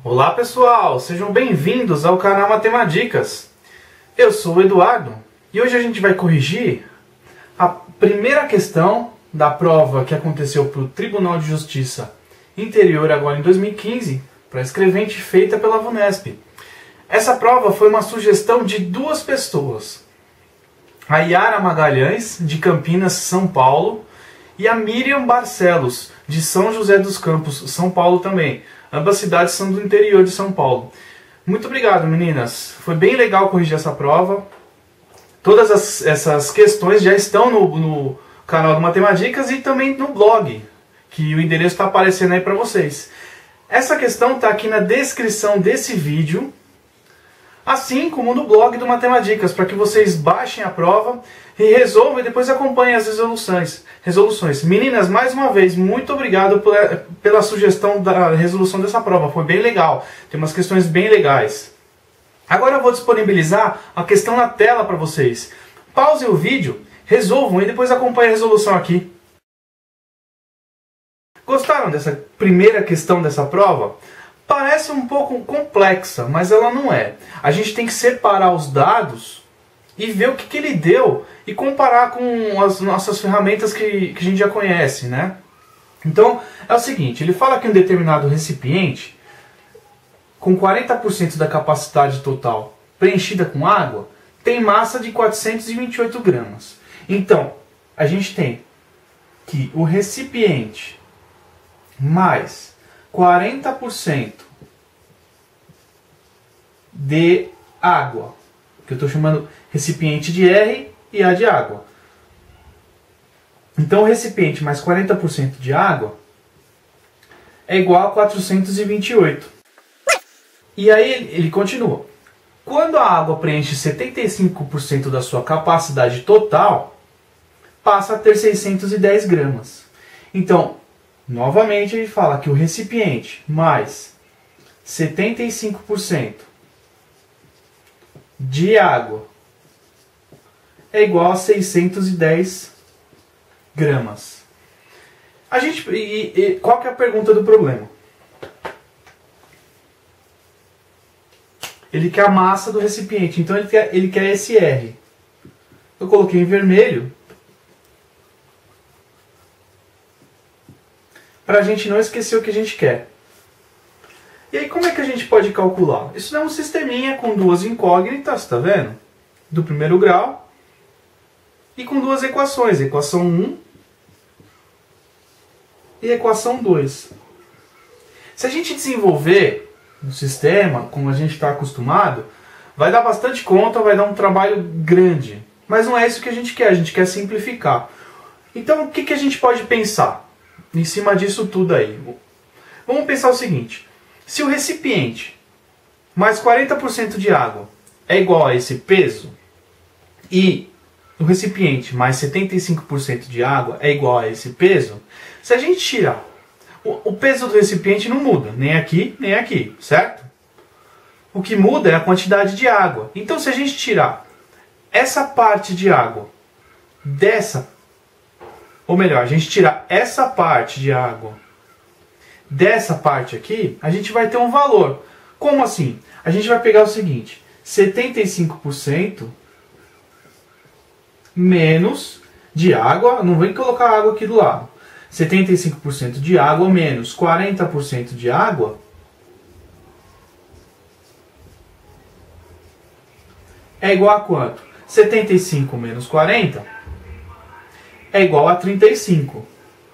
Olá pessoal, sejam bem-vindos ao canal Matemadicas. Eu sou o Eduardo e hoje a gente vai corrigir a primeira questão da prova que aconteceu para o Tribunal de Justiça Interior agora em 2015, para escrevente feita pela VUNESP. Essa prova foi uma sugestão de duas pessoas, a Yara Magalhães, de Campinas, São Paulo, e a Miriam Barcelos, de São José dos Campos, São Paulo também. Ambas cidades são do interior de São Paulo. Muito obrigado, meninas. Foi bem legal corrigir essa prova. Todas essas questões já estão no canal do Matemadicas e também no blog, que o endereço está aparecendo aí para vocês. Essa questão está aqui na descrição desse vídeo, assim como no blog do Matemadicas, para que vocês baixem a prova e resolvam e depois acompanhem as resoluções. Meninas, mais uma vez, muito obrigado pela sugestão da resolução dessa prova. Foi bem legal. Tem umas questões bem legais. Agora eu vou disponibilizar a questão na tela para vocês. Pausem o vídeo, resolvam e depois acompanhem a resolução aqui. Gostaram dessa primeira questão dessa prova? Parece um pouco complexa, mas ela não é. A gente tem que separar os dados e ver o que ele deu e comparar com as nossas ferramentas que a gente já conhece, né? Então, é o seguinte, ele fala que um determinado recipiente com 40% da capacidade total preenchida com água tem massa de 428 gramas. Então, a gente tem que o recipiente mais 40% de água, que eu estou chamando recipiente de R e A de água. Então o recipiente mais 40% de água é igual a 428. E aí ele continua. Quando a água preenche 75% da sua capacidade total, passa a ter 610 gramas. Então, novamente ele fala que o recipiente mais 75% de água é igual a 610 gramas. Qual que é a pergunta do problema? Ele quer a massa do recipiente, então ele quer esse R. Eu coloquei em vermelho para a gente não esquecer o que a gente quer. E aí como é que a gente pode calcular? Isso é um sisteminha com duas incógnitas, tá vendo? Do primeiro grau. E com duas equações, equação 1 e equação 2. Se a gente desenvolver um sistema, como a gente está acostumado, vai dar bastante conta, vai dar um trabalho grande. Mas não é isso que a gente quer simplificar. Então o que a gente pode pensar em cima disso tudo aí? Vamos pensar o seguinte. Se o recipiente mais 40% de água é igual a esse peso e o recipiente mais 75% de água é igual a esse peso, se a gente tirar, o peso do recipiente não muda, nem aqui, certo? O que muda é a quantidade de água. Então se a gente tirar essa parte de água dessa, ou melhor, a gente tirar essa parte de água dessa parte aqui, a gente vai ter um valor. Como assim? A gente vai pegar o seguinte, 75% menos de água, não vem colocar água aqui do lado, 75% de água menos 40% de água é igual a quanto? 75 menos 40 é igual a 35.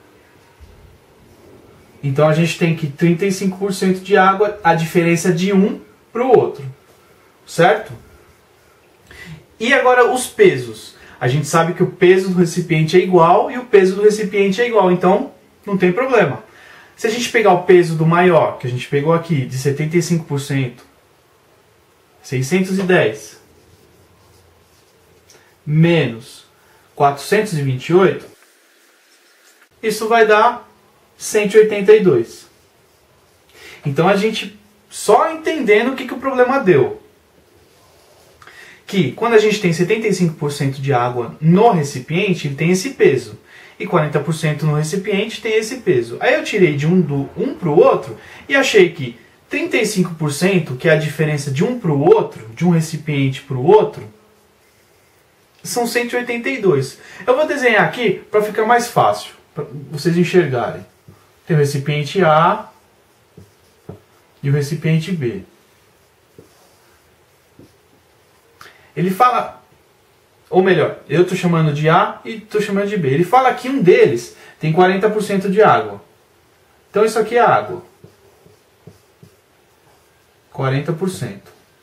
Então a gente tem que 35% de água, a diferença de um para o outro, certo? E agora os pesos. A gente sabe que o peso do recipiente é igual e o peso do recipiente é igual, então não tem problema. Se a gente pegar o peso do maior, que a gente pegou aqui, de 75%, 610, menos 428, isso vai dar 182. Então a gente, só entendendo o que o problema deu, que quando a gente tem 75% de água no recipiente, ele tem esse peso. E 40% no recipiente tem esse peso. Aí eu tirei de um para o outro e achei que 35%, que é a diferença de um para o outro, de um recipiente para o outro, são 182. Eu vou desenhar aqui para ficar mais fácil, para vocês enxergarem. Tem o recipiente A e o recipiente B. Ele fala, ou melhor, eu estou chamando de A e estou chamando de B. Ele fala que um deles tem 40% de água. Então isso aqui é água. 40%.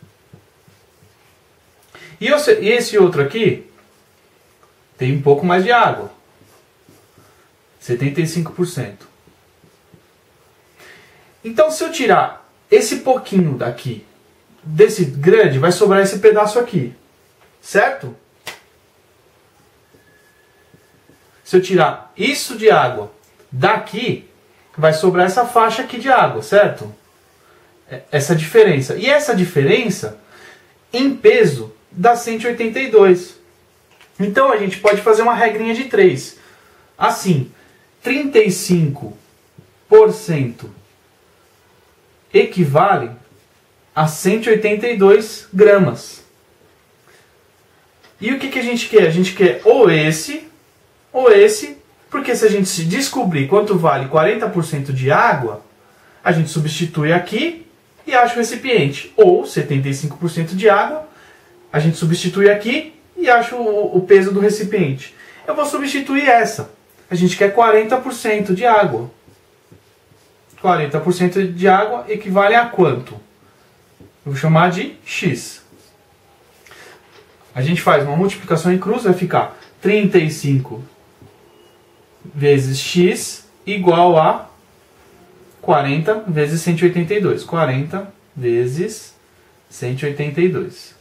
E esse outro aqui tem um pouco mais de água. 75%. Então se eu tirar esse pouquinho daqui, desse grande, vai sobrar esse pedaço aqui. Certo? Se eu tirar isso de água daqui, vai sobrar essa faixa aqui de água, certo? Essa diferença. E essa diferença, em peso, dá 182. Então a gente pode fazer uma regrinha de 3. Assim, 35% equivale a 182 gramas. E o que a gente quer? A gente quer ou esse, porque se a gente descobrir quanto vale 40% de água, a gente substitui aqui e acha o recipiente. Ou 75% de água, a gente substitui aqui e acha o peso do recipiente. Eu vou substituir essa. A gente quer 40% de água. 40% de água equivale a quanto? Eu vou chamar de X. A gente faz uma multiplicação em cruz, vai ficar 35 vezes X igual a 40 vezes 182. 40 vezes 182.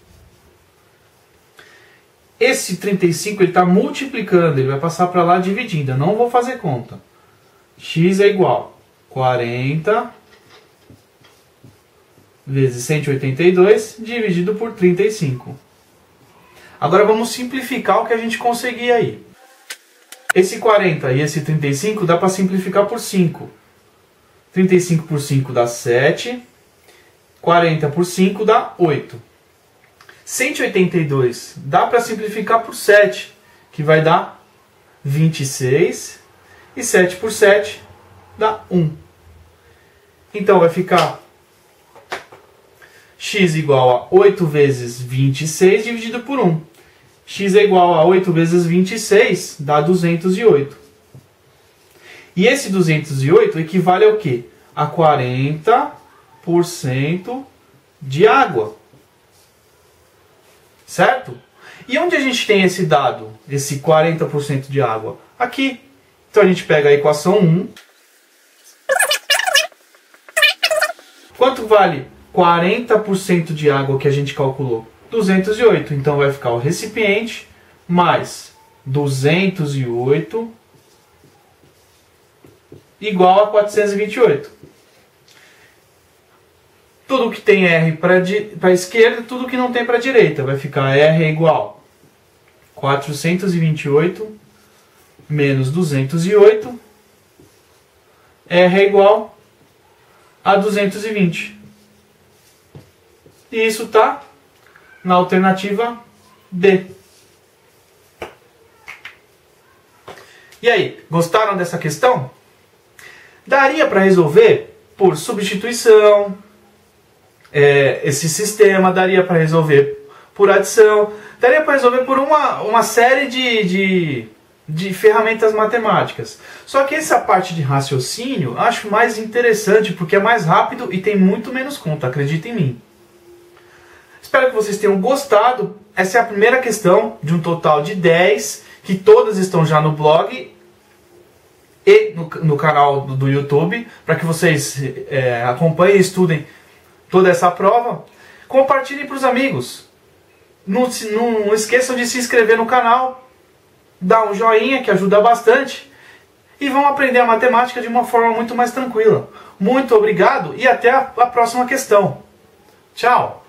Esse 35 ele está multiplicando, ele vai passar para lá dividindo. Eu não vou fazer conta. X é igual a 40 vezes 182 dividido por 35. Agora vamos simplificar o que a gente conseguir aí. Esse 40 e esse 35 dá para simplificar por 5. 35 por 5 dá 7. 40 por 5 dá 8. 182 dá para simplificar por 7, que vai dar 26. E 7 por 7 dá 1. Então vai ficar x igual a 8 vezes 26 dividido por 1. X é igual a 8 vezes 26, dá 208. E esse 208 equivale ao quê? A 40% de água. Certo? E onde a gente tem esse dado, esse 40% de água? Aqui. Então a gente pega a equação 1. Quanto vale 40% de água que a gente calculou? 208. Então vai ficar o recipiente mais 208 igual a 428. Tudo que tem R para a esquerda, tudo que não tem para a direita. Vai ficar R é igual a 428 menos 208. R é igual a 220. E isso está na alternativa D. E aí, gostaram dessa questão? Daria para resolver por substituição, esse sistema, daria para resolver por adição, daria para resolver por uma série de ferramentas matemáticas. Só que essa parte de raciocínio acho mais interessante porque é mais rápido e tem muito menos conta, acredita em mim. Espero que vocês tenham gostado. Essa é a primeira questão de um total de 10, que todas estão já no blog e no canal do YouTube, para que vocês acompanhem e estudem toda essa prova. Compartilhem para os amigos. Não esqueçam de se inscrever no canal, dar um joinha que ajuda bastante, e vão aprender a matemática de uma forma muito mais tranquila. Muito obrigado e até a próxima questão. Tchau!